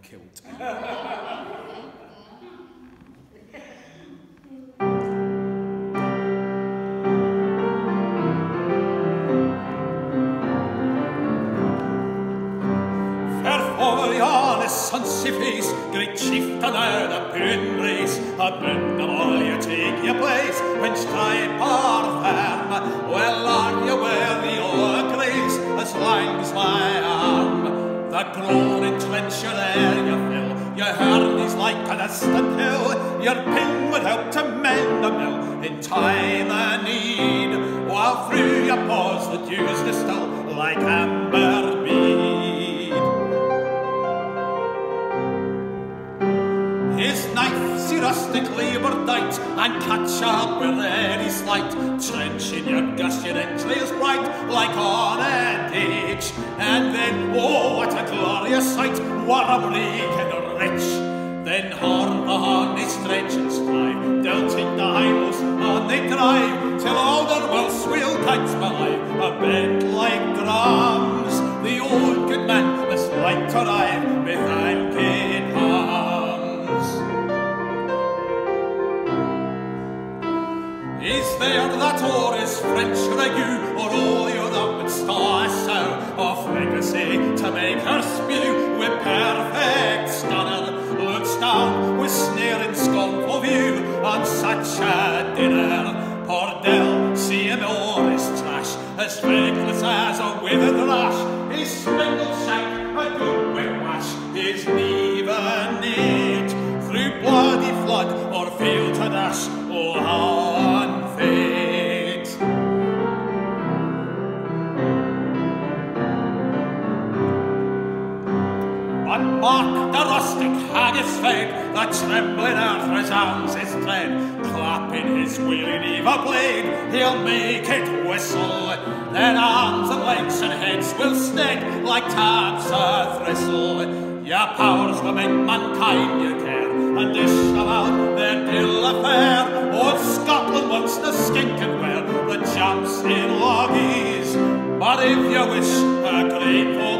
kilt. Sunny face, great chieftain of the Puin race, among them all you take your place, when stripe or firm, well are you worthy o' grace, as long as my arm. The groaning trench your air you fill, your hurn is like a distant hill, your pin would help to mend the mill in time of need, while through your pores the dews distill like amber mead. His knife's your rustic labour dight, and catch up with any slight, trenching your gushing entrails bright, like on a ditch. And then, oh, what a glorious sight, what a bleak and rich. Then horn on they stretch and strive, delting the highmost on they drive, till all their wells wheel kites by, a bent like drums. The old good man must like to ride with anchored arms. Is there that o'er his French ragout, or all you that would star a sow of legacy to make her spew with perfect stunner, looks down with sneering scornful view on such a dinner? Poor Dell, see him o'er his trash, as reckless as a withered rash, his spindle shank a good whiplash, his never knit, through bloody flood or field to dash, oh how unfit. But mark the rustic haggis fed, the trembling earth resounds his tread, clapping his wheeling eva blade, he'll make it whistle, then arms and legs and heads will snag like tabs of thistle. Your powers will make mankind you care, and dish them out their ill affair. Old Scotland wants the skink and wear the jumps in loggies, but if you wish a grateful